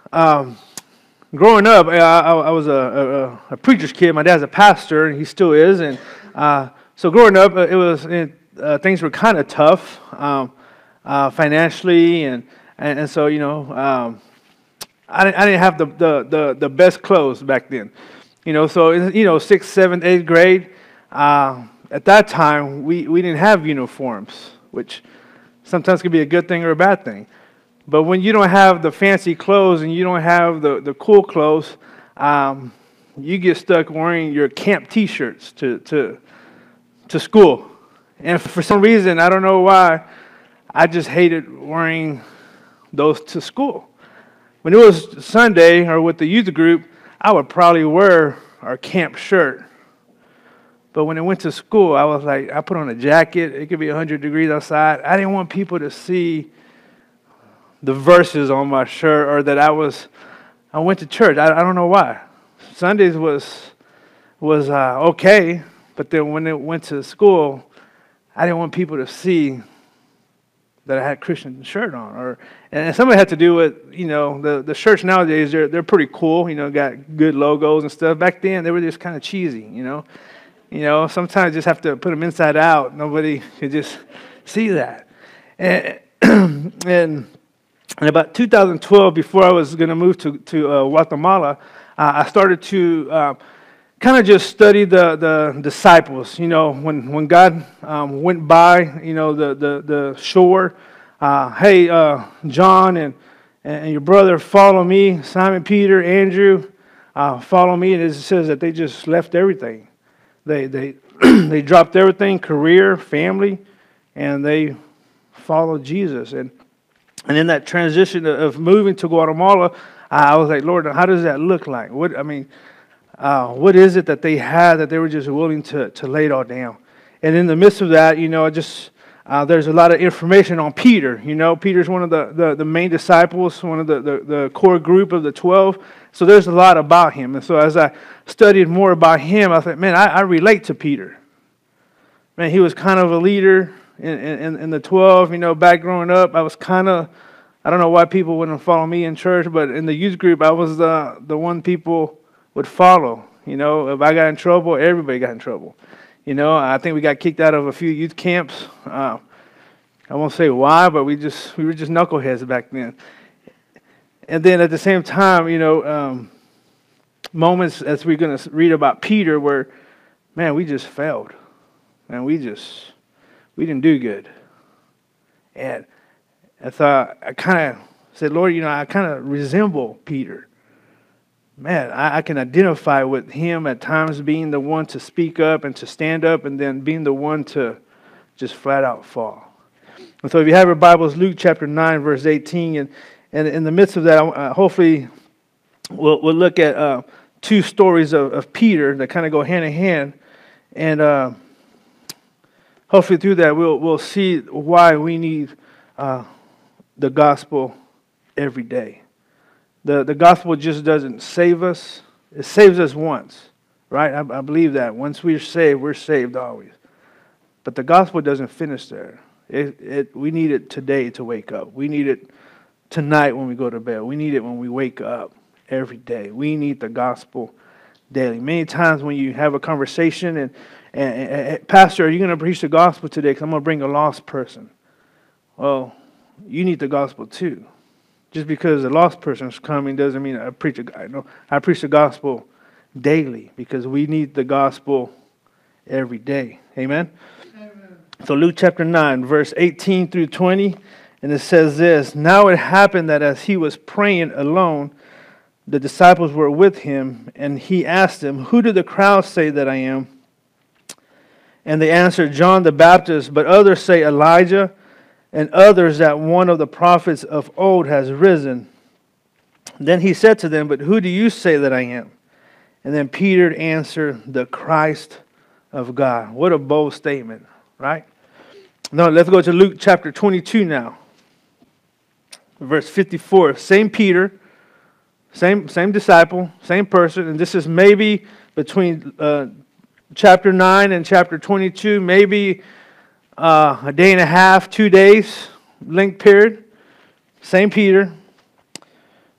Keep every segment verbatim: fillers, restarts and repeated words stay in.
Um, growing up, I, I, I was a, a, a preacher's kid. My dad's a pastor, and he still is. And uh, so growing up, it was it, uh, things were kind of tough um, uh, financially, and, and and so you know, um, I didn't I didn't have the, the the the best clothes back then. You know, so you know, sixth, seventh, eighth grade. Uh, at that time, we, we didn't have uniforms, which sometimes could be a good thing or a bad thing. But when you don't have the fancy clothes and you don't have the, the cool clothes, um, you get stuck wearing your camp T-shirts to, to, to school. And for some reason, I don't know why, I just hated wearing those to school. When it was Sunday or with the youth group, I would probably wear our camp shirt. But when it went to school, I was like, I put on a jacket. It could be one hundred degrees outside. I didn't want people to see the verses on my shirt or that I was, I went to church. I, I don't know why. Sundays was, was uh, okay, but then when it went to school, I didn't want people to see that I had a Christian shirt on. Or and some of it had to do with, you know, the, the shirts nowadays, they're, they're pretty cool, you know, got good logos and stuff. Back then, they were just kind of cheesy, you know. You know, sometimes you just have to put them inside out. Nobody could just see that. And, and in about two thousand twelve, before I was going to move to, to uh, Guatemala, uh, I started to uh, kind of just study the, the disciples. You know, when, when God um, went by, you know, the, the, the shore, uh, hey, uh, John and, and your brother, follow me. Simon, Peter, Andrew, uh, follow me. And it says that they just left everything. They they they dropped everything, career, family, and they followed Jesus. And and in that transition of moving to Guatemala, I was like, Lord, how does that look like? What I mean, uh, what is it that they had that they were just willing to to lay it all down? And in the midst of that, you know, I just uh, there's a lot of information on Peter. You know, Peter's one of the, the, the main disciples, one of the, the, the core group of the twelve. So there's a lot about him. And so as I studied more about him, I thought, man, I, I relate to Peter. Man, he was kind of a leader in, in, in the twelve. You know, back growing up, I was kind of, I don't know why people wouldn't follow me in church, but in the youth group, I was the, the one people would follow. You know, if I got in trouble, everybody got in trouble. You know, I think we got kicked out of a few youth camps. Uh, I won't say why, but we just we were just knuckleheads back then. And then at the same time, you know, um, moments as we're going to read about Peter where, man, we just failed. Man, we just, we didn't do good. And I thought, I kind of said, Lord, you know, I kind of resemble Peter. Man, I, I can identify with him at times being the one to speak up and to stand up and then being the one to just flat out fall. And so if you have your Bibles, Luke chapter nine, verse eighteen, and, and in the midst of that, uh, hopefully we'll, we'll look at uh, two stories of, of Peter that kind of go hand in hand. And uh, hopefully through that, we'll, we'll see why we need uh, the gospel every day. The the gospel just doesn't save us. It saves us once, right? I, I believe that. Once we're saved, we're saved always. But the gospel doesn't finish there. It, it, we need it today to wake up. We need it tonight when we go to bed. We need it when we wake up every day. We need the gospel daily. Many times when you have a conversation and, and, and, and Pastor, are you going to preach the gospel today? Because I'm going to bring a lost person. Well, you need the gospel too. Just because a lost person is coming doesn't mean I preach a guy. No, I preach the gospel daily because we need the gospel every day. Amen? Amen. So Luke chapter nine, verse eighteen through twenty, and it says this, Now it happened that as he was praying alone, the disciples were with him, and he asked them, Who do the crowd say that I am? And they answered, John the Baptist, but others say Elijah, and others that one of the prophets of old has risen. Then he said to them, But who do you say that I am? And then Peter answered, The Christ of God. What a bold statement, right? Now let's go to Luke chapter twenty-two now. Verse fifty-four. Same Peter, same, same disciple, same person. And this is maybe between uh, chapter nine and chapter twenty-two, maybe Uh, a day and a half, two days, length period. Same Peter.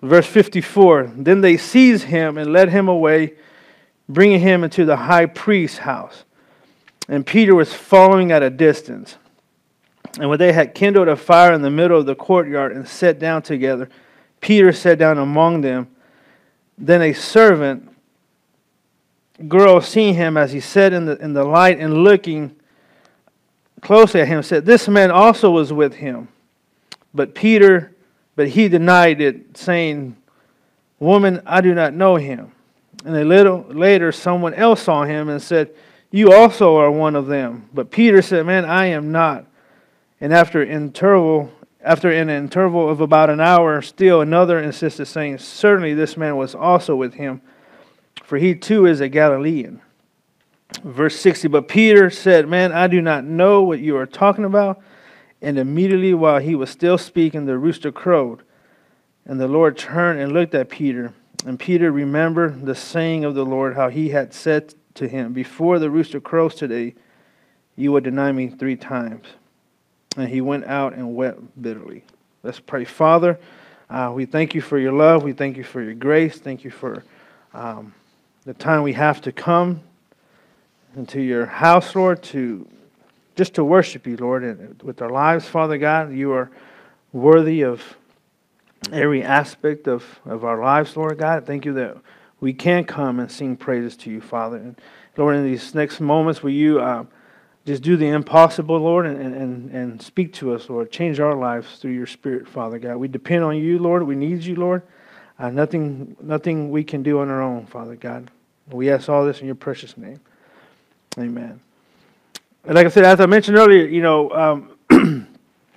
Verse fifty-four, then they seized him and led him away, bringing him into the high priest's house. And Peter was following at a distance. And when they had kindled a fire in the middle of the courtyard and sat down together, Peter sat down among them. Then a servant girl, seeing him as he sat in the in the light and looking closely at him, said, "This man also was with him." But Peter, but he denied it, saying, "Woman, I do not know him." And a little later, someone else saw him and said, "You also are one of them." But Peter said, "Man, I am not." And after interval, after an interval of about an hour, still another insisted, saying, "Certainly this man was also with him, for he too is a Galilean." Verse sixty, but Peter said, "Man, I do not know what you are talking about." And immediately while he was still speaking, the rooster crowed. And the Lord turned and looked at Peter. And Peter remembered the saying of the Lord, how he had said to him, "Before the rooster crows today, you will deny me three times." And he went out and wept bitterly. Let's pray. Father, uh, we thank you for your love. We thank you for your grace. Thank you for um, the time we have to come into your house, Lord, to just to worship you, Lord, and with our lives, Father God. You are worthy of every aspect of, of our lives, Lord God. Thank you that we can come and sing praises to you, Father. And Lord, in these next moments, will you uh, just do the impossible, Lord, and, and, and speak to us, Lord. Change our lives through your Spirit, Father God. We depend on you, Lord. We need you, Lord. Uh, nothing, nothing we can do on our own, Father God. We ask all this in your precious name. Amen. And like I said, as I mentioned earlier, you know, um,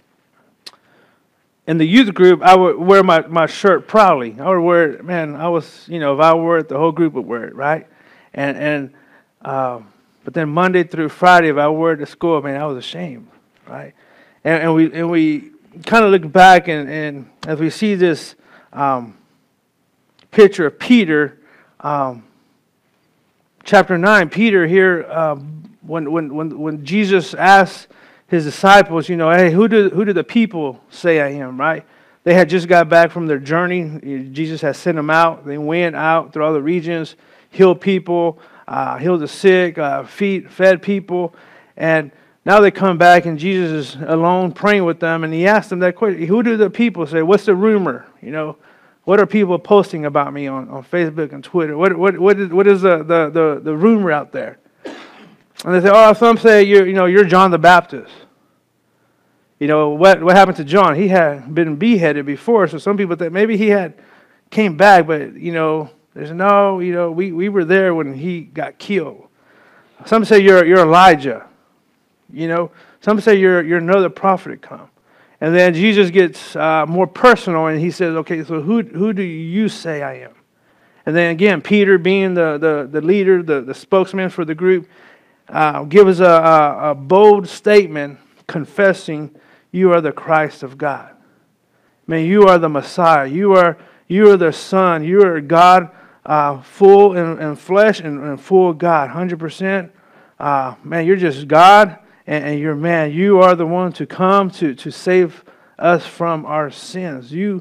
in the youth group, I would wear my, my shirt proudly. I would wear it, man, I was, you know, if I wore it, the whole group would wear it, right? And, and uh, but then Monday through Friday, if I wore it to school, man, I was ashamed, right? And, and we and we kind of look back, and, and as we see this um, picture of Peter, um, chapter nine, Peter here, um, when when when when Jesus asked his disciples, you know, hey, who do who do the people say I am, right? They had just got back from their journey. Jesus had sent them out. They went out through all the regions, healed people, uh, healed the sick, uh, feed, fed people, and now they come back, and Jesus is alone praying with them, and he asked them that question: who do the people say? What's the rumor? You know, what are people posting about me on, on Facebook and Twitter? What what what is what is the the the, the rumor out there? And they say, oh, some say you're, you know, you're John the Baptist. You know, what what happened to John? He had been beheaded before, so some people think maybe he had came back, but, you know, there's no, you know, we, we were there when he got killed. Some say you're you're Elijah. You know, some say you're you're another prophet to come. And then Jesus gets uh, more personal, and he says, okay, so who who do you say I am? And then again, Peter, being the, the, the leader, the, the spokesman for the group, Uh, give us a, a, a bold statement confessing you are the Christ of God. Man, you are the Messiah. You are you are the Son. You are God, uh, full in, in flesh and, and full God, one hundred percent. Uh, man, you're just God, and, and you're man. You are the one to come to, to save us from our sins. You,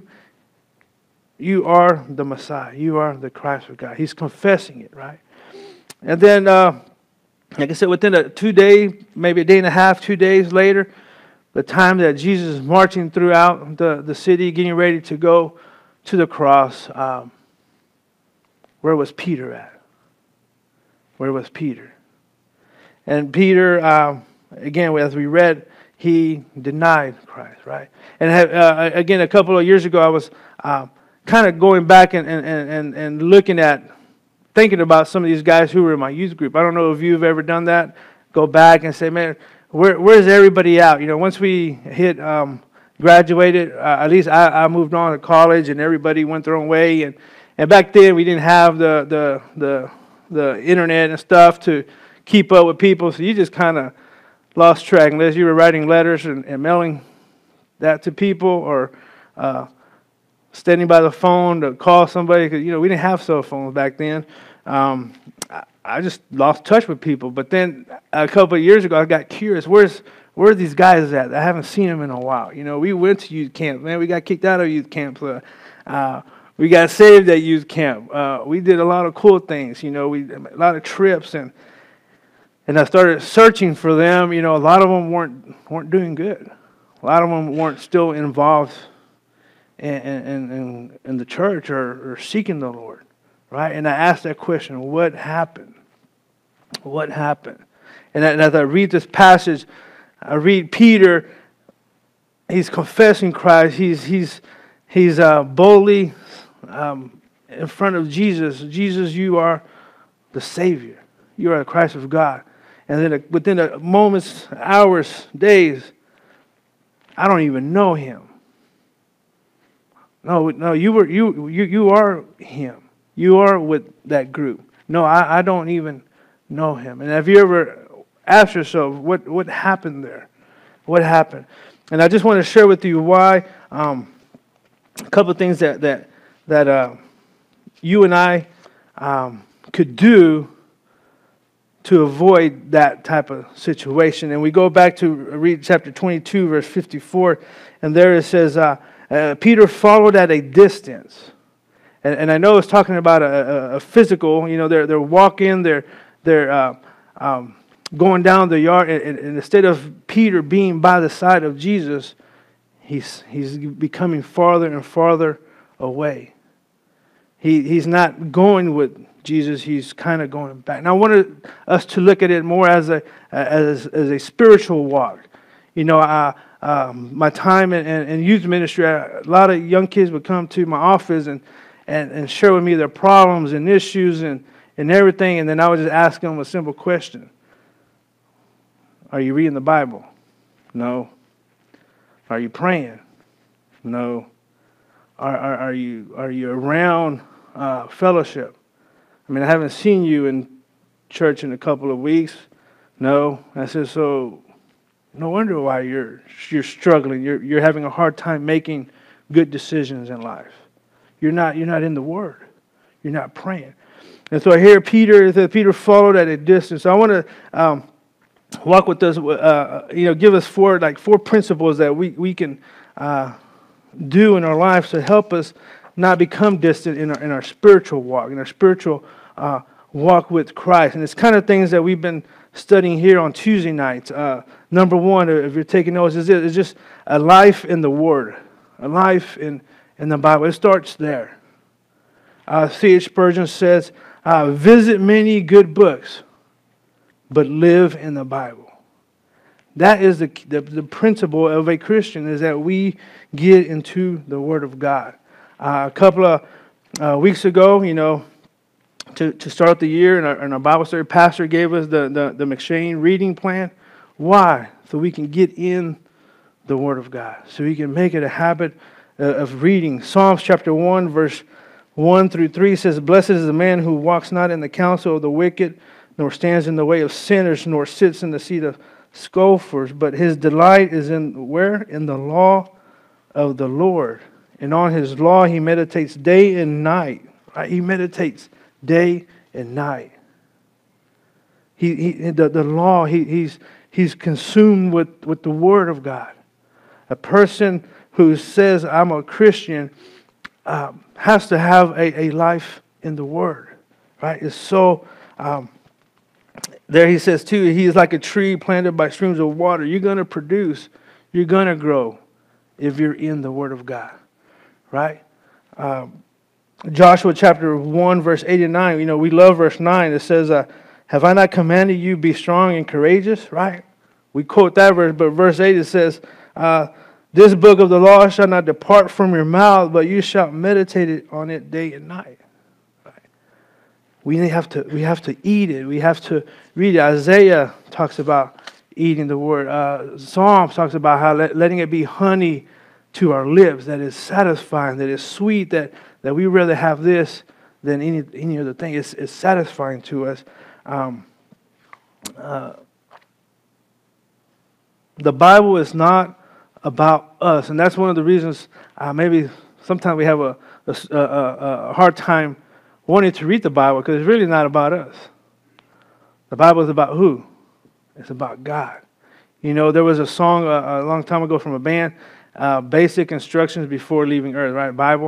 you are the Messiah. You are the Christ of God. He's confessing it, right? And then... Uh, Like I said, within a two day, maybe a day and a half, two days later, the time that Jesus is marching throughout the, the city, getting ready to go to the cross, um, where was Peter at? Where was Peter? And Peter, um, again, as we read, he denied Christ, right? And uh, again, a couple of years ago, I was uh, kind of going back and, and, and, and looking at thinking about some of these guys who were in my youth group. I don't know if you've ever done that. Go back and say, man, where, where's everybody out? You know, once we hit, um, graduated, uh, at least I, I moved on to college, and everybody went their own way. And, and back then, we didn't have the, the, the, the internet and stuff to keep up with people. So you just kind of lost track unless you were writing letters and, and mailing that to people, or uh, standing by the phone to call somebody, because, you know, we didn't have cell phones back then. Um, I, I just lost touch with people. But then a couple of years ago, I got curious. Where's where are these guys at? I haven't seen them in a while. You know, we went to youth camp. Man, we got kicked out of youth camp. Uh, uh, We got saved at youth camp. Uh, we did a lot of cool things, you know, we a lot of trips, and and I started searching for them. You know, a lot of them weren't weren't doing good. A lot of them weren't still involved in in, in, in the church or, or seeking the Lord, right? And I asked that question: what happened? What happened? And as I read this passage, I read Peter. He's confessing Christ. He's he's he's uh, boldly um, in front of Jesus. Jesus, you are the Savior. You are the Christ of God. And then within a moments, hours, days, I don't even know him. No, no, you were you you you are him. You are with that group. No, I, I don't even know him. And have you ever asked yourself what what happened there? What happened? And I just want to share with you why um, a couple of things that that that uh, you and I um, could do to avoid that type of situation. And we go back to read chapter twenty-two, verse fifty-four, and there it says, uh, uh, Peter followed at a distance. And, and I know it's talking about a, a, a physical, you know, they're, they're walking, they're, they're uh, um, going down the yard, and, and instead of Peter being by the side of Jesus, he's, he's becoming farther and farther away. He, he's not going with Jesus, he's kind of going back. Now, I wanted us to look at it more as a as, as a spiritual walk. You know, I, um, my time in, in, in youth ministry, I, a lot of young kids would come to my office and, and, and share with me their problems and issues and, and everything, and then I would just ask them a simple question. Are you reading the Bible? No. Are you praying? No. Are, are, are you are you around uh, fellowship? I mean, I haven't seen you in church in a couple of weeks. No. I said, so no wonder why you're you're struggling. You're you're having a hard time making good decisions in life. You're not you're not in the Word. You're not praying. And so here Peter that Peter followed at a distance. So I want to um, walk with us. Uh, you know, give us four like four principles that we we can uh, do in our lives to help us not become distant in our in our spiritual walk, in our spiritual uh, walk with Christ. And it's kind of things that we've been studying here on Tuesday nights. Uh, number one, if you're taking notes, is it's just a life in the Word, a life in, in the Bible. It starts there. Uh, C H Spurgeon says, uh, visit many good books, but live in the Bible. That is the, the, the principle of a Christian, is that we get into the Word of God. Uh, a couple of uh, weeks ago, you know, to, to start the year, and our, and our Bible study pastor gave us the, the, the McShane reading plan. Why? So we can get in the Word of God. So we can make it a habit uh, of reading. Psalms chapter one, verse one through three says, blessed is the man who walks not in the counsel of the wicked, nor stands in the way of sinners, nor sits in the seat of scoffers, but his delight is in where? In the law of the Lord. And on his law he meditates day and night. Right? He meditates day and night. He, he the, the law, he, he's he's consumed with, with the Word of God. A person who says, I'm a Christian, uh, has to have a, a life in the Word. Right? It's so um, there he says too, he is like a tree planted by streams of water. You're going to produce, you're going to grow if you're in the Word of God. Right? Um, Joshua chapter one, verse eight and nine. You know, we love verse nine. It says, uh, have I not commanded you, be strong and courageous? Right? We quote that verse, but verse eight, it says, uh, this book of the law shall not depart from your mouth, but you shall meditate on it day and night. Right? We have to, we have to eat it. We have to read it. Isaiah talks about eating the Word. Uh, Psalms talks about how let, letting it be honey to our lips, that is satisfying, that is sweet, that, that we rather have this than any any other thing. It's, it's satisfying to us. Um, uh, the Bible is not about us, and that's one of the reasons uh, maybe sometimes we have a, a, a, a hard time wanting to read the Bible, because it's really not about us. The Bible is about who? It's about God. You know, there was a song a, a long time ago from a band, Uh, basic instructions before leaving earth, right? Bible.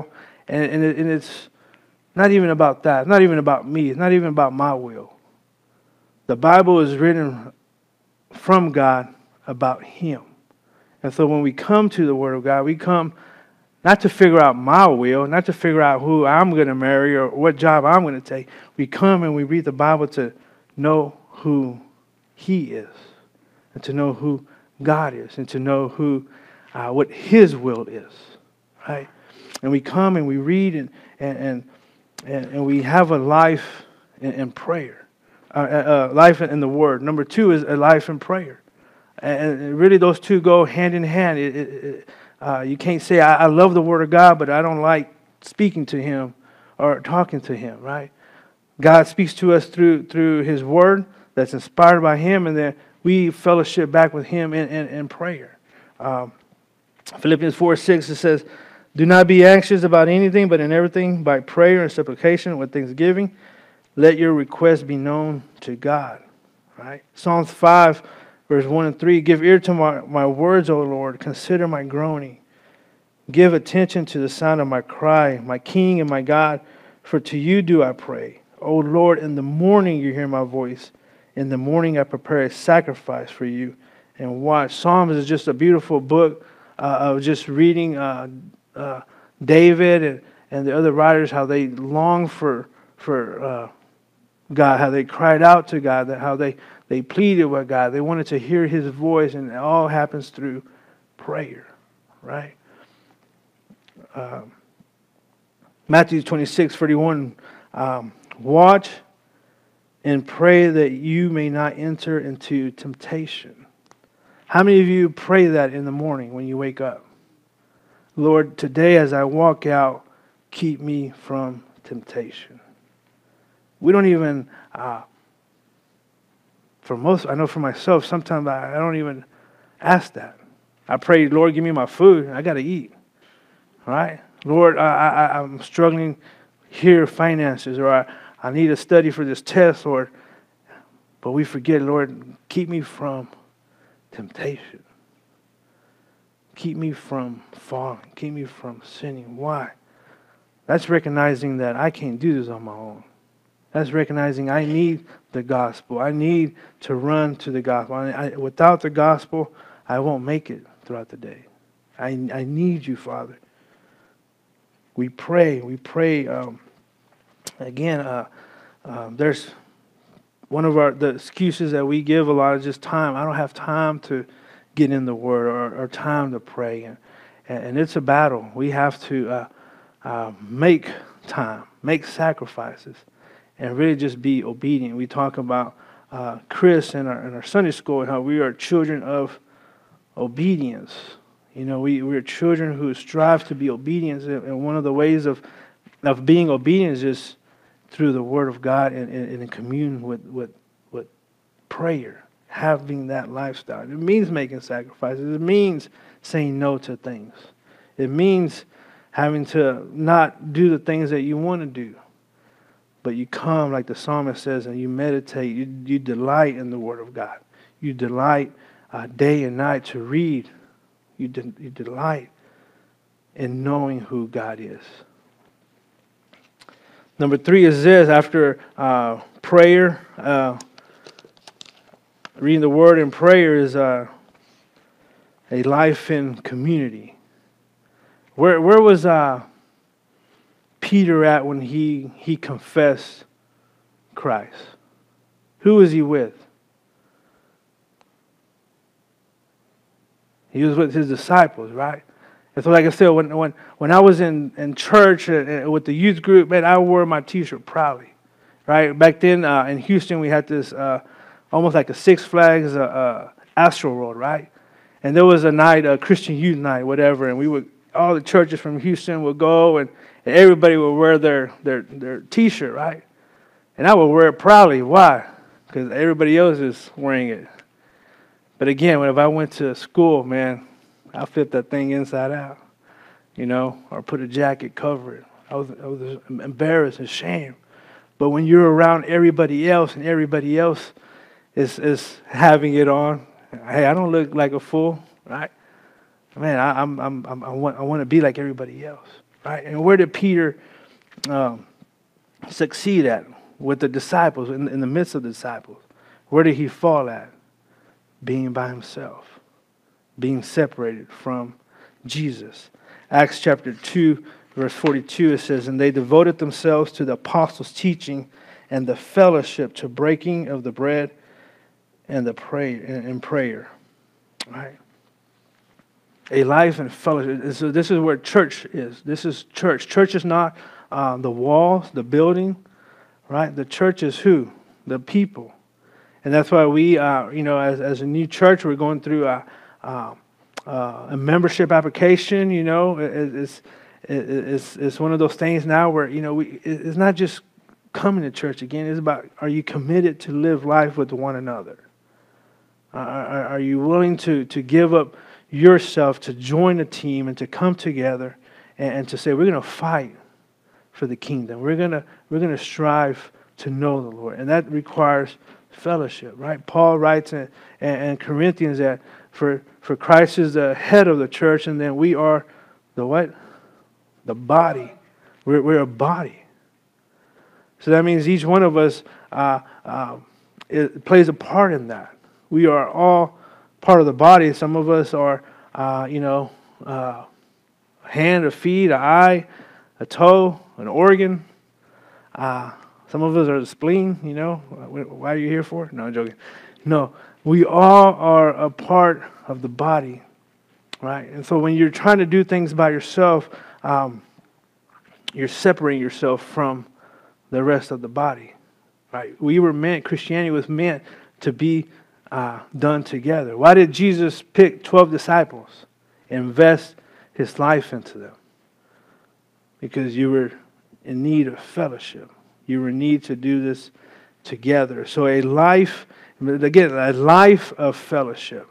And, and, it, and it's not even about that. It's not even about me. It's not even about my will. The Bible is written from God about Him. And so when we come to the Word of God, we come not to figure out my will, not to figure out who I'm going to marry or what job I'm going to take. We come and we read the Bible to know who He is, and to know who God is, and to know who, uh, what His will is, right? And we come and we read and and and, and we have a life in, in prayer, uh, uh, life in the Word. Number two is a life in prayer, and really those two go hand in hand. It, it, it, uh, you can't say I, I love the Word of God, but I don't like speaking to Him or talking to Him, right? God speaks to us through through His Word that's inspired by Him, and then we fellowship back with Him in, in, in prayer. Um, Philippians four six, it says, do not be anxious about anything, but in everything, by prayer and supplication with thanksgiving, let your requests be known to God. Right? Psalms five, verse one and three, give ear to my, my words, O Lord. Consider my groaning. Give attention to the sound of my cry, my King and my God, for to you do I pray. O Lord, in the morning you hear my voice. In the morning I prepare a sacrifice for you and watch. Psalms is just a beautiful book uh, of just reading uh, uh, David and, and the other writers, how they long for for uh, God, how they cried out to God, that how they, they pleaded with God. They wanted to hear His voice, and it all happens through prayer, right? Um, Matthew twenty-six thirty-one, um, watch and pray that you may not enter into temptation. How many of you pray that in the morning when you wake up? Lord, today as I walk out, keep me from temptation. We don't even, uh, for most, I know for myself, sometimes I, I don't even ask that. I pray, Lord, give me my food. I got to eat. All right? Lord, I, I, I'm struggling here, finances, or I, I need to study for this test, Lord. But we forget, Lord, keep me from temptation. Keep me from falling. Keep me from sinning. Why? That's recognizing that I can't do this on my own. That's recognizing I need the gospel. I need to run to the gospel. I, I, without the gospel, I won't make it throughout the day. I, I need you, Father. We pray. We pray. Um, again, uh, uh, there's one of our the excuses that we give a lot is just time. I don't have time to get in the Word or, or time to pray. And, and it's a battle. We have to uh, uh, make time, make sacrifices, and really just be obedient. We talk about uh, Chris in our, in our Sunday school and how we are children of obedience. You know, we, we're children who strive to be obedient. And one of the ways of, of being obedient is just through the Word of God and, and, and in commune with, with, with prayer, having that lifestyle. It means making sacrifices. It means saying no to things. It means having to not do the things that you want to do. But you come, like the psalmist says, and you meditate. You, you delight in the Word of God. You delight uh, day and night to read. You, de- you delight in knowing who God is. Number three is this. After uh, prayer, uh, reading the Word and prayer is uh, a life in community. Where where was uh, Peter at when he, he confessed Christ? Who was he with? He was with his disciples, right? And so like I said, when when, when I was in, in church uh, with the youth group, man, I wore my t-shirt proudly, right? Back then uh, in Houston, we had this uh, almost like a Six Flags uh, uh, Astro World, right? And there was a night, a Christian youth night, whatever, and we would, all the churches from Houston would go, and, and everybody would wear their, their, their t-shirt, right? And I would wear it proudly. Why? Because everybody else is wearing it. But again, if I went to school, man, I flipped that thing inside out, you know, or put a jacket, cover it. I was, I was embarrassed and ashamed. But when you're around everybody else and everybody else is is having it on, hey, I don't look like a fool, right? Man, I, I'm I'm I'm I want I want to be like everybody else. right? And where did Peter um, succeed at with the disciples, in, in the midst of the disciples? Where did he fall at? Being by himself, being separated from Jesus. Acts chapter two, verse forty-two, it says, "And they devoted themselves to the apostles' teaching and the fellowship, to breaking of the bread and the pray and prayer." Right? A life in fellowship. So this is where church is. This is church. Church is not uh, the walls, the building, right? The church is who? The people. And that's why we, uh, you know, as, as a new church, we're going through a, uh, uh, a membership application. You know, it, it's, it, it's it's one of those things now where, you know, we it's not just coming to church again. It's about, are you committed to live life with one another? Uh, are, are you willing to to give up yourself to join a team and to come together and, and to say, we're going to fight for the kingdom. We're going to we're going to strive to know the Lord, and that requires fellowship, right? Paul writes in, in, in Corinthians that for for Christ is the head of the church, and then we are the what? The body. We're we're a body. So that means each one of us uh, uh, it plays a part in that. We are all part of the body. Some of us are, uh, you know, uh, a hand, a feet, an eye, a toe, an organ. Uh, some of us are the spleen, you know. Why are you here for? No, I'm joking. No, we all are a part of the body, right? And so when you're trying to do things by yourself, um, you're separating yourself from the rest of the body, right? We were meant, Christianity was meant to be Uh, done together. Why did Jesus pick twelve disciples and invest his life into them? Because you were in need of fellowship. You were in need to do this together. So a life, again, a life of fellowship.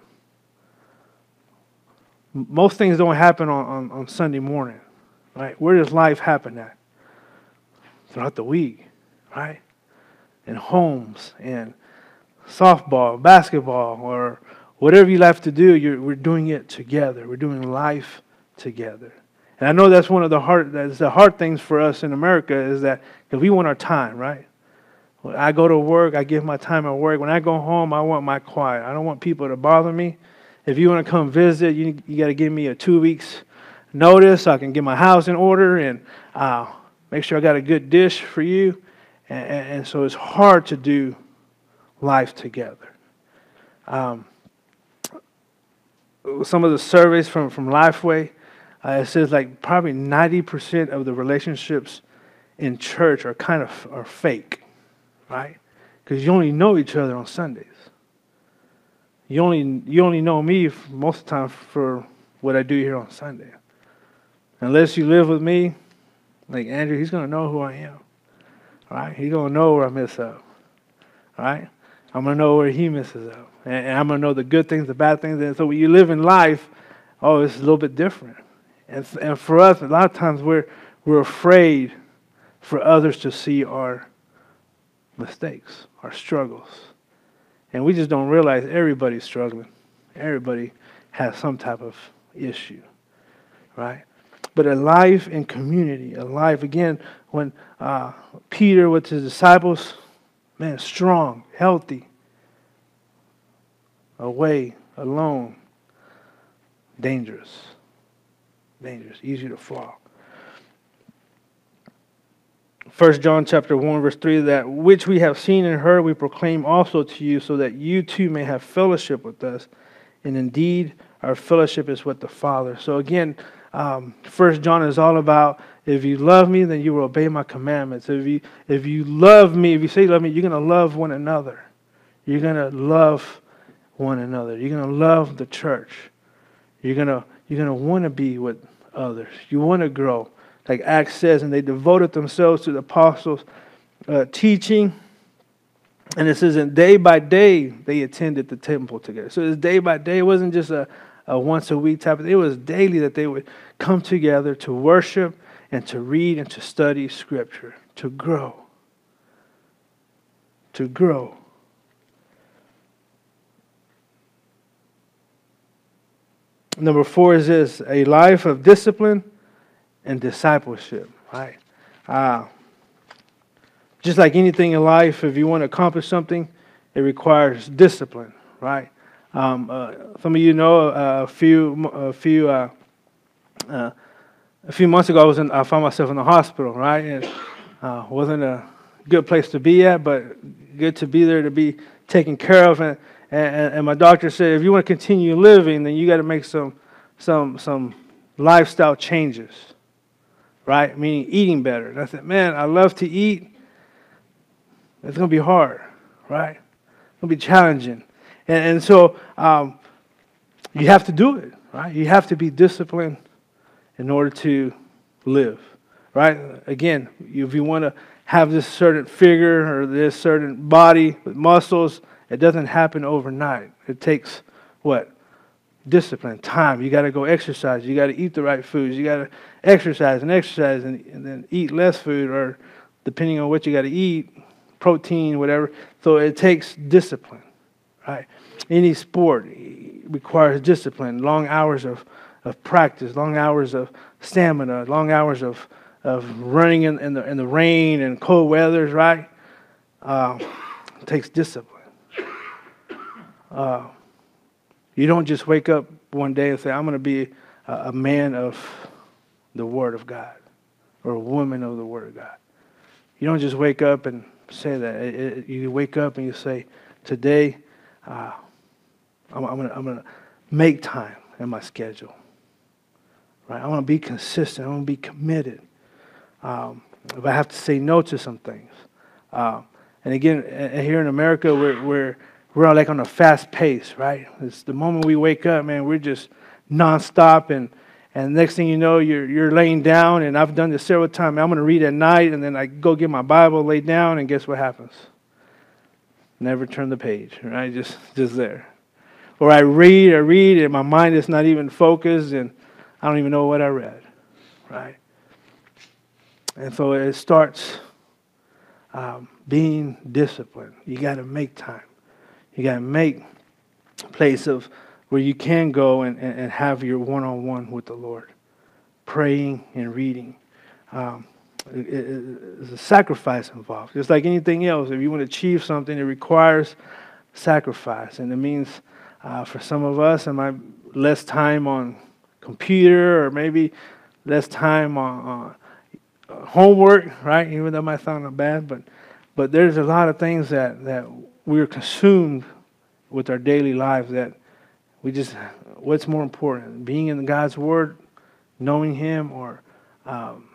Most things don't happen on, on, on Sunday morning, right? Where does life happen at? Throughout the week, right? In homes and softball, basketball, or whatever you have to do, you're, we're doing it together. We're doing life together. And I know that's one of the hard, that's the hard things for us in America is that because we want our time, right? When I go to work, I give my time at work. When I go home, I want my quiet. I don't want people to bother me. If you want to come visit, you, you got to give me a two weeks notice so I can get my house in order and uh, make sure I got a good dish for you. And, and, and so it's hard to do life together. Um, some of the surveys from, from Lifeway, uh, it says like probably ninety percent of the relationships in church are kind of are fake, right? Because you only know each other on Sundays. You only you only know me most of the time for what I do here on Sunday. Unless you live with me, like Andrew, he's going to know who I am, right? He's going to know where I mess up, right? I'm going to know where he messes up. And, and I'm going to know the good things, the bad things. And so when you live in life, oh, it's a little bit different. And, and for us, a lot of times we're, we're afraid for others to see our mistakes, our struggles. And we just don't realize everybody's struggling. Everybody has some type of issue, right? But a life in community, a life, again, when uh, Peter with his disciples, man, strong, healthy, away, alone, dangerous, dangerous, easy to fall. First John chapter one, verse three, that which we have seen and heard we proclaim also to you, so that you too may have fellowship with us. And indeed, our fellowship is with the Father. So again, um, First John is all about, if you love me, then you will obey my commandments. If you if you love me, if you say you love me, you're going to love one another. You're going to love one another. You're going to love the church. You're going to you're going to want to be with others. You want to grow. Like Acts says, and they devoted themselves to the apostles' uh, teaching. And it says, and day by day, they attended the temple together. So it was day by day. It wasn't just a, a once a week type of thing. It was daily that they would come together to worship and to read and to study Scripture, to grow. To grow. Number four is this, a life of discipline and discipleship, right? Uh, just like anything in life, if you want to accomplish something, it requires discipline, right? Um, uh, some of you know uh, a few a few uh, uh, a few months ago, I was in, I found myself in the hospital, right? And uh, wasn't a good place to be at, but good to be there to be taken care of. And and, and my doctor said, if you want to continue living, then you got to make some some some lifestyle changes, right? Meaning eating better. And I said, man, I love to eat. It's going to be hard, right? It's going to be challenging. And, and so um, you have to do it, right? You have to be disciplined in order to live, right? Again, if you want to have this certain figure or this certain body with muscles, it doesn't happen overnight. It takes what? Discipline, time. You got to go exercise. You got to eat the right foods. You got to exercise and exercise and, and then eat less food, or depending on what you got to eat, protein, whatever. So it takes discipline, right? Any sport requires discipline, long hours of, of practice, long hours of stamina, long hours of, of running in, in, the, in the rain and cold weathers, right? Uh, it takes discipline. Uh, you don't just wake up one day and say, I'm going to be a, a man of the Word of God or a woman of the Word of God. You don't just wake up and say that. It, it, you wake up and you say, today, uh, I'm, I'm going I'm to make time in my schedule. Right? I want to be consistent. I want to be committed. Um, if I have to say no to some things. Uh, and again, here in America, we're, we're We're like on a fast pace, right? It's the moment we wake up, man, we're just nonstop, and and next thing you know, you're you're laying down, and I've done this several times. I'm going to read at night, and then I go get my Bible, lay down, and guess what happens? Never turn the page, right? Just just there. Or I read, I read, and my mind is not even focused, and I don't even know what I read, right? And so it starts um, being disciplined. You got to make time. You got to make a place of where you can go and, and, and have your one-on-one with the Lord, praying and reading. Um, it, it, there's a sacrifice involved. Just like anything else, if you want to achieve something, it requires sacrifice. And it means uh, for some of us, it might less time on computer or maybe less time on, on uh, homework, right? Even though it might sound bad, but but there's a lot of things that, that we're consumed with our daily lives that we just, what's more important? Being in God's Word, knowing Him, or um,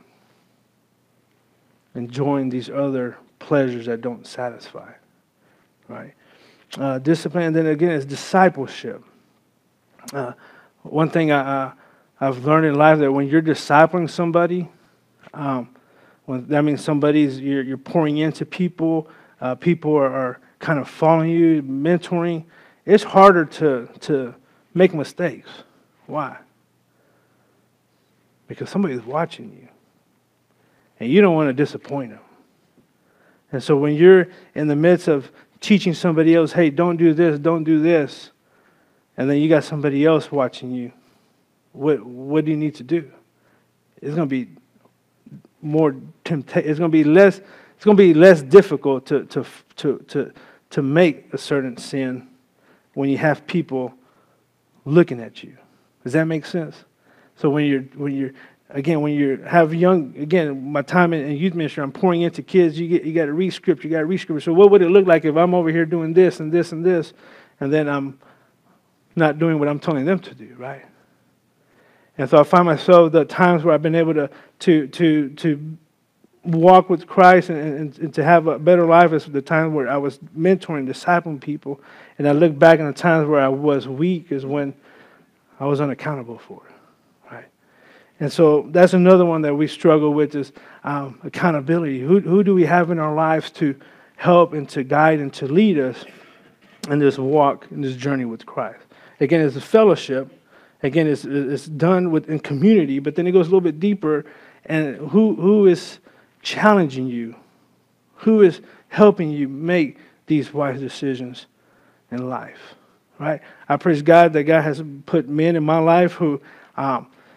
enjoying these other pleasures that don't satisfy, right? Uh, discipline, and then again, is discipleship. Uh, one thing I, I, I've learned in life that when you're discipling somebody, um, when that means somebody's, you're, you're pouring into people, uh, people are, are kind of following you, mentoring, it's harder to, to make mistakes. Why? Because somebody's watching you. And you don't want to disappoint them. And so when you're in the midst of teaching somebody else, hey, don't do this, don't do this, and then you got somebody else watching you, what what do you need to do? It's going to be more temptation. It's going to be less. It's going to be less difficult to to to to to make a certain sin when you have people looking at you. Does that make sense? So when you're when you're again when you have young again my time in, in youth ministry, I'm pouring into kids. You get you got to read scripture. You got to read scripture. So what would it look like if I'm over here doing this and this and this, and then I'm not doing what I'm telling them to do, right? And so I find myself the times where I've been able to to to to walk with Christ and, and, and to have a better life is the time where I was mentoring, discipling people, and I look back in the times where I was weak is when I was unaccountable for it, right? And so that's another one that we struggle with is um, accountability. Who who do we have in our lives to help and to guide and to lead us in this walk, in this journey with Christ? Again, it's a fellowship. Again, it's, it's done within community, but then it goes a little bit deeper. And who who is challenging you? Who is helping you make these wise decisions in life? Right? I praise God that God has put men in my life who um,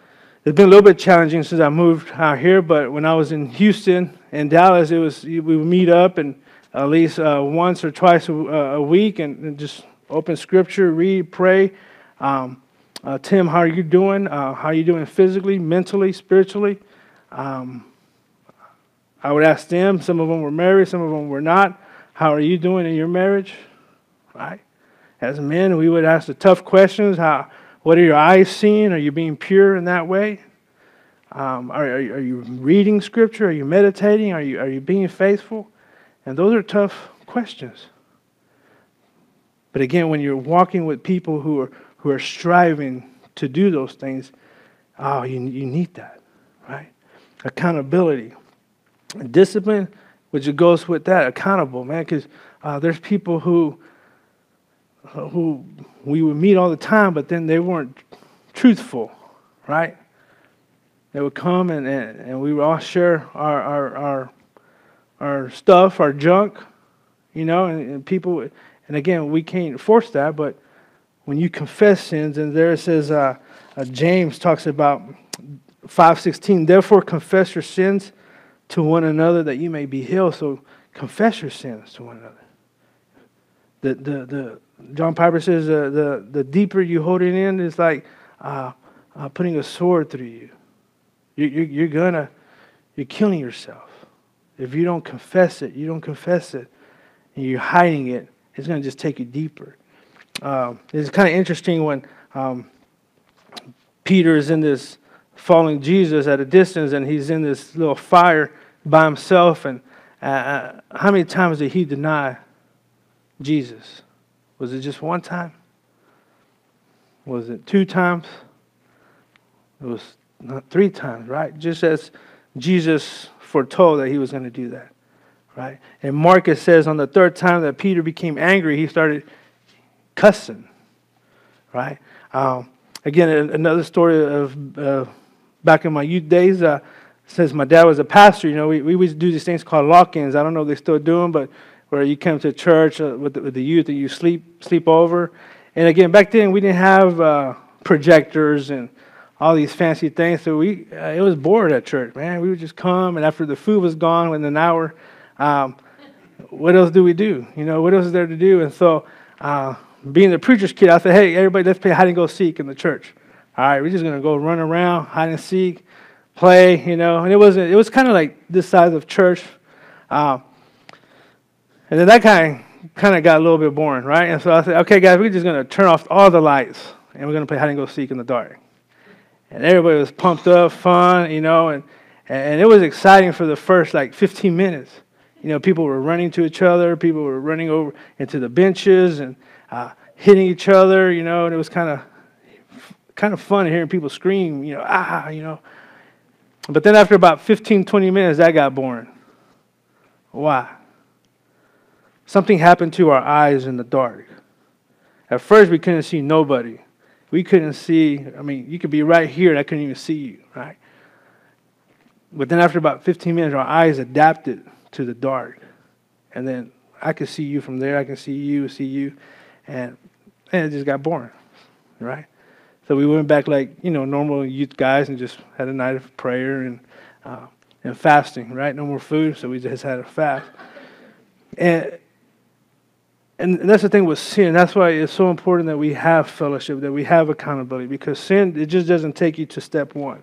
It's been a little bit challenging since I moved out here, but when I was in Houston and Dallas, it was we would meet up and at least uh, once or twice a, a week and, and just open scripture, read, pray. Um, uh, Tim, how are you doing? Uh, how are you doing physically, mentally, spiritually? Um, I would ask them. Some of them were married, some of them were not. How are you doing in your marriage? Right? As men, we would ask the tough questions. How? What are your eyes seeing? Are you being pure in that way? Um, are, are, are you reading Scripture? Are you meditating? Are you, are you being faithful? And those are tough questions. But again, when you're walking with people who are who are striving to do those things, oh, you, you need that, right? Accountability. Discipline, which goes with that, accountable, man, because uh, there's people who who we would meet all the time, but then they weren't truthful, right? They would come and, and, and we would all share our our our, our stuff, our junk, you know, and, and people, and again, we can't force that, but when you confess sins, and there it says, uh, uh, James talks about five sixteen, therefore confess your sins to one another that you may be healed. So confess your sins to one another. The the the John Piper says uh, the the deeper you hold it in is like uh, uh, putting a sword through you. You, you. You're gonna you're killing yourself if you don't confess it. You don't confess it, and you're hiding it. It's gonna just take you deeper. Um, it's kind of interesting when um, Peter is in this following Jesus at a distance, and he's in this little fire by himself. And uh, how many times did he deny Jesus? Was it just one time? Was it two times? It was not three times, right? Just as Jesus foretold that he was going to do that, right? And Marcus says on the third time that Peter became angry, he started cussing, right? Um, again, another story of uh, back in my youth days, uh, since my dad was a pastor, you know, we, we would do these things called lock-ins. I don't know if they still do them, but where you come to church uh, with, the, with the youth and you sleep sleep over. And again, back then we didn't have uh, projectors and all these fancy things, so we uh, it was bored at church, man. We would just come, and after the food was gone within an hour, um, what else do we do? You know, what else is there to do? And so, uh, being the preacher's kid, I said, hey, everybody, let's play hide and go seek in the church. All right, we're just gonna go run around, hide and seek, play, you know. And it wasn't. It was kind of like this size of church. Uh, And then that kind of, kind of got a little bit boring, right? And so I said, okay, guys, we're just going to turn off all the lights, and we're going to play hide and go seek in the dark. And everybody was pumped up, fun, you know, and, and it was exciting for the first, like, fifteen minutes. You know, people were running to each other. People were running over into the benches and uh, hitting each other, you know, and it was kind of kind of fun hearing people scream, you know, ah, you know. But then after about fifteen, twenty minutes, that got boring. Why? Something happened to our eyes in the dark. At first, we couldn't see nobody. We couldn't see, I mean, you could be right here and I couldn't even see you, right? But then after about fifteen minutes, our eyes adapted to the dark. And then I could see you from there, I can see you, see you, and, and it just got boring, right? So we went back like, you know, normal youth guys and just had a night of prayer and, uh, and fasting, right? No more food, so we just had a fast. And And that's the thing with sin. That's why it's so important that we have fellowship, that we have accountability. Because sin, it just doesn't take you to step one.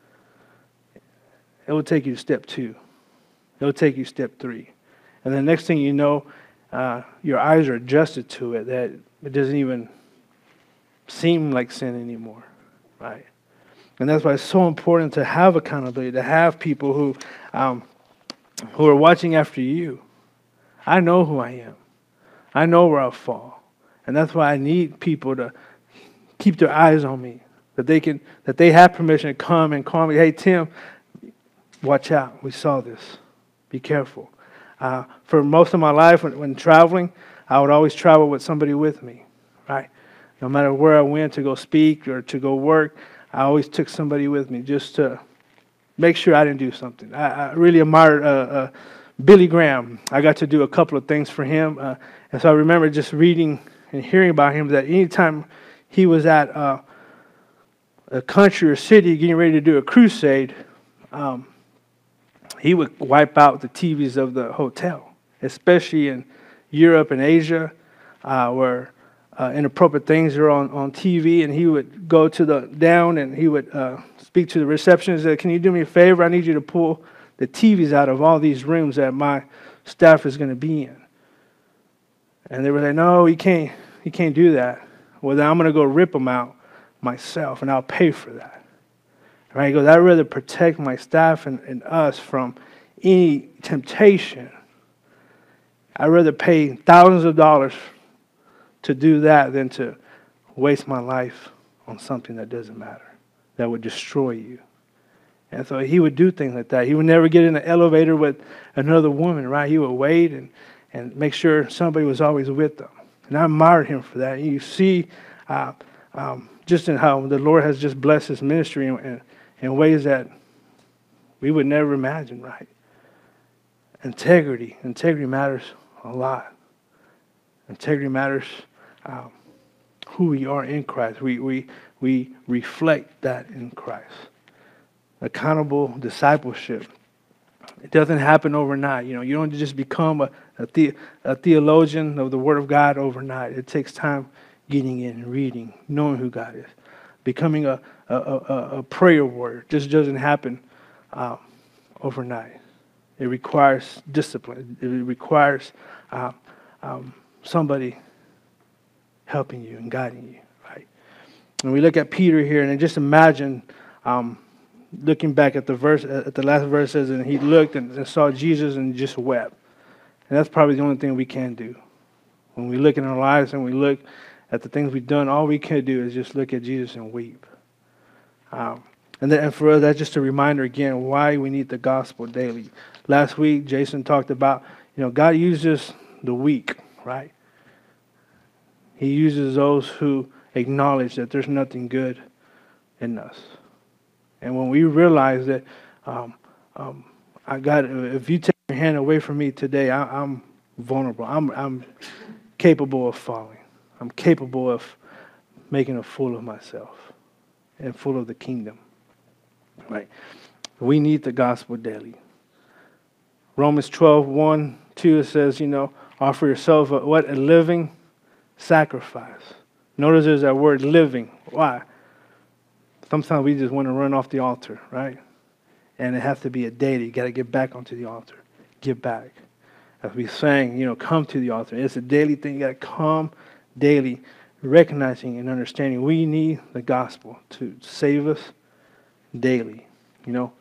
It will take you to step two. It will take you step three. And the next thing you know, uh, your eyes are adjusted to it, that it doesn't even seem like sin anymore, right? And that's why it's so important to have accountability, to have people who, um, who are watching after you. I know who I am. I know where I'll fall. And that's why I need people to keep their eyes on me. That they can that they have permission to come and call me, hey Tim, watch out. We saw this. Be careful. Uh, for most of my life when, when traveling, I would always travel with somebody with me. Right? No matter where I went to go speak or to go work, I always took somebody with me just to make sure I didn't do something. I, I really admired uh, uh, Billy Graham. I got to do a couple of things for him. Uh, and so I remember just reading and hearing about him that anytime he was at uh, a country or city getting ready to do a crusade, um, he would wipe out the T Vs of the hotel, especially in Europe and Asia, uh, where uh, inappropriate things are on, on T V. And he would go to the down and he would uh, speak to the receptionist and say, "Can you do me a favor? I need you to pull the T Vs out of all these rooms that my staff is going to be in." And they were like, "No, you can't. You can't do that." Well, then I'm going to go rip them out myself, and I'll pay for that. Right? He goes, "I'd rather protect my staff and, and us from any temptation. I'd rather pay thousands of dollars to do that than to waste my life on something that doesn't matter, that would destroy you." And so he would do things like that. He would never get in an elevator with another woman, right? He would wait and, and make sure somebody was always with them. And I admired him for that. You see uh, um, just in how the Lord has just blessed his ministry in, in, in ways that we would never imagine, right? Integrity. Integrity matters a lot. Integrity matters um, who we are in Christ. We, we, we reflect that in Christ. Accountable discipleship. It doesn't happen overnight. You know, you don't just become a, a, the, a theologian of the Word of God overnight. It takes time getting in, reading, knowing who God is. Becoming a, a, a, a prayer warrior just doesn't happen uh, overnight. It requires discipline. It requires uh, um, somebody helping you and guiding you, right? And we look at Peter here, and just imagine um, looking back at the verse, at the last verse says, and he looked and, and saw Jesus and just wept. And that's probably the only thing we can do. When we look in our lives and we look at the things we've done, all we can do is just look at Jesus and weep. Um, and, then, and for us, that's just a reminder again why we need the gospel daily. Last week, Jason talked about, you know, God uses the weak, right? He uses those who acknowledge that there's nothing good in us. And when we realize that, um, um, I got, if you take your hand away from me today, I, I'm vulnerable. I'm, I'm capable of falling. I'm capable of making a fool of myself and full of the kingdom. Right? We need the gospel daily. Romans twelve, one, two, it says, you know, offer yourself a, what? A living sacrifice. Notice there's that word living. Why? Sometimes we just want to run off the altar, right? And it has to be a daily. You got to get back onto the altar. Get back. As we sang, you know, come to the altar. It's a daily thing. You got to come daily, recognizing and understanding we need the gospel to save us daily. You know,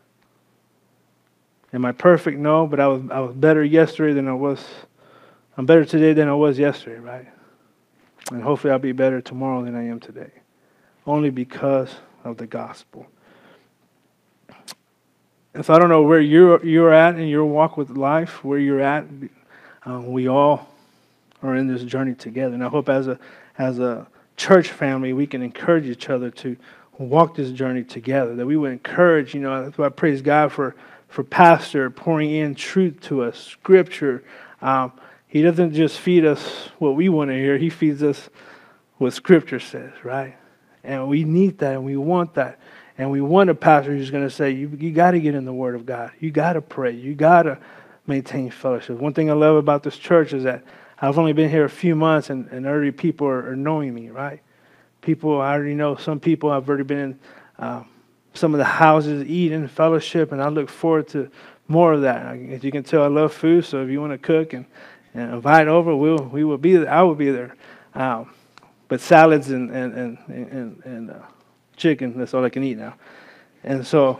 am I perfect? No, but I was I was better yesterday than I was. I'm better today than I was yesterday, right? And hopefully I'll be better tomorrow than I am today. Only because of the gospel. And so I don't know where you're you're at in your walk with life, where you're at. Um, we all are in this journey together, and I hope as a as a church family we can encourage each other to walk this journey together. That we would encourage, you know, that's why I praise God for for Pastor pouring in truth to us, Scripture. Um, he doesn't just feed us what we want to hear; He feeds us what Scripture says, right? And we need that, and we want that. And we want a pastor who's going to say, you, you got to get in the Word of God. You got to pray. You got to maintain fellowship. One thing I love about this church is that I've only been here a few months, and, and already people are, are knowing me, right? People, I already know some people. I've already been in uh, some of the houses, eating, fellowship, and I look forward to more of that. As you can tell, I love food, so if you want to cook and, and invite over, we'll, we will be there. I will be there. Um, But salads and and and and, and uh, chicken, that's all I can eat now. And so,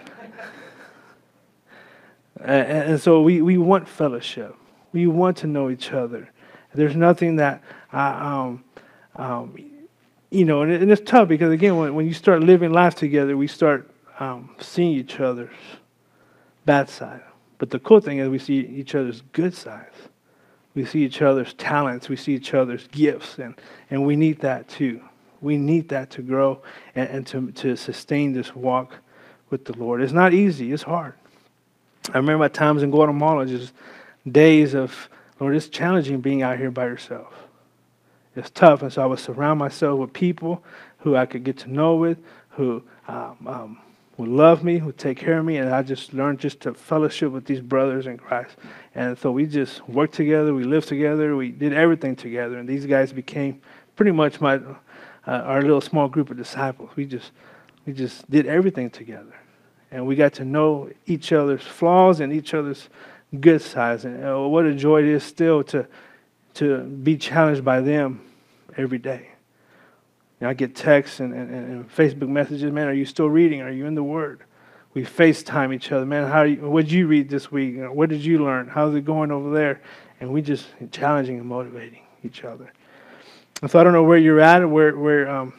and, and so we, we want fellowship. We want to know each other. There's nothing that, I, um, um, you know, and, it, and it's tough because, again, when, when you start living life together, we start um, seeing each other's bad side. But the cool thing is we see each other's good sides. We see each other's talents. We see each other's gifts. And, and we need that too. We need that to grow and, and to, to sustain this walk with the Lord. It's not easy. It's hard. I remember my times in Guatemala, just days of, Lord, it's challenging being out here by yourself. It's tough. And so I would surround myself with people who I could get to know with, who um, um, would love me, would take care of me, and I just learned just to fellowship with these brothers in Christ. And so we just worked together, we lived together, we did everything together, and these guys became pretty much my uh, our little small group of disciples. We just we just did everything together, and we got to know each other's flaws and each other's good sides. And uh, what a joy it is still to to be challenged by them every day. You know, I get texts and, and, and Facebook messages. Man, are you still reading? Are you in the Word? We FaceTime each other. Man, how you, what did you read this week? You know, what did you learn? How's it going over there? And we just challenging and motivating each other. And so I don't know where you're at, where where um,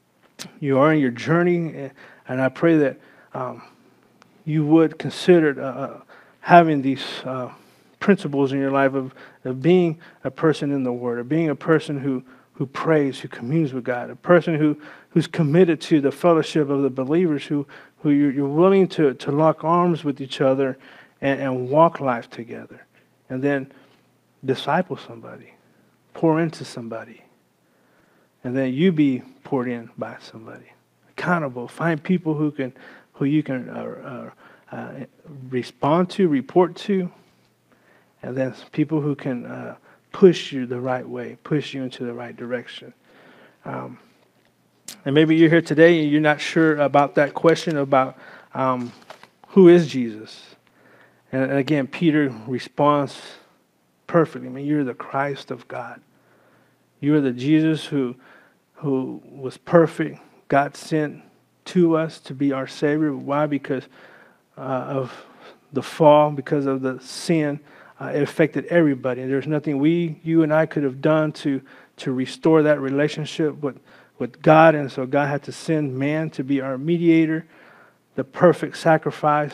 you are in your journey, and I pray that um, you would consider uh, having these uh, principles in your life of, of being a person in the Word, of being a person who who prays, who communes with God, a person who, who's committed to the fellowship of the believers, who, who you're, you're willing to, to lock arms with each other and, and walk life together. And then disciple somebody, pour into somebody, and then you be poured in by somebody. Accountable, find people who can, who you can uh, uh, uh, respond to, report to, and then people who can uh, push you the right way, push you into the right direction. Um, and maybe you're here today and you're not sure about that question about um, who is Jesus. And, and again, Peter responds perfectly. I mean, you're the Christ of God. You are the Jesus who, who was perfect. God sent to us to be our Savior. Why? Because uh, of the fall, because of the sin. Uh, it affected everybody. There's nothing we, you and I could have done to to restore that relationship with, with God. And so God had to send man to be our mediator, the perfect sacrifice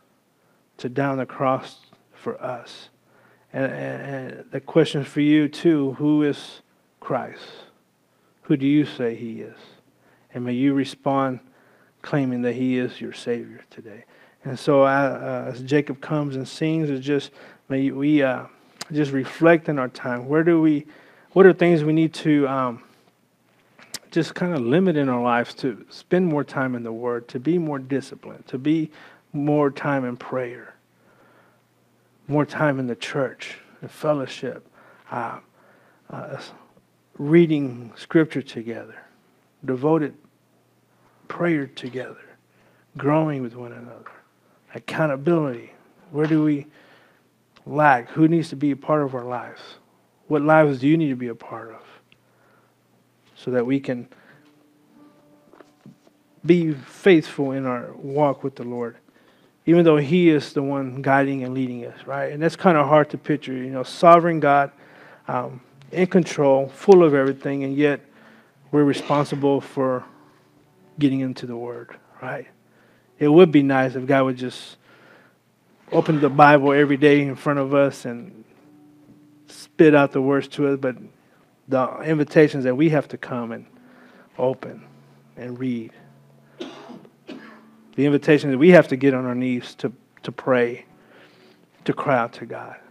to down the cross for us. And, and, and the question for you too, who is Christ? Who do you say he is? And may you respond claiming that he is your Savior today. And so uh, as Jacob comes and sings, it's just may we uh, just reflect in our time. Where do we, what are things we need to um, just kind of limit in our lives to spend more time in the Word, to be more disciplined, to be more time in prayer, more time in the church, in fellowship, uh, uh, reading Scripture together, devoted prayer together, growing with one another, accountability. Where do we lack? Who needs to be a part of our lives? What lives do you need to be a part of? So that we can be faithful in our walk with the Lord. Even though he is the one guiding and leading us, right? And that's kind of hard to picture. You know, sovereign God, um, in control, full of everything, and yet we're responsible for getting into the Word, right? It would be nice if God would just open the Bible every day in front of us and spit out the words to us, but the invitations that we have to come and open and read. The invitation that we have to get on our knees to, to pray, to cry out to God.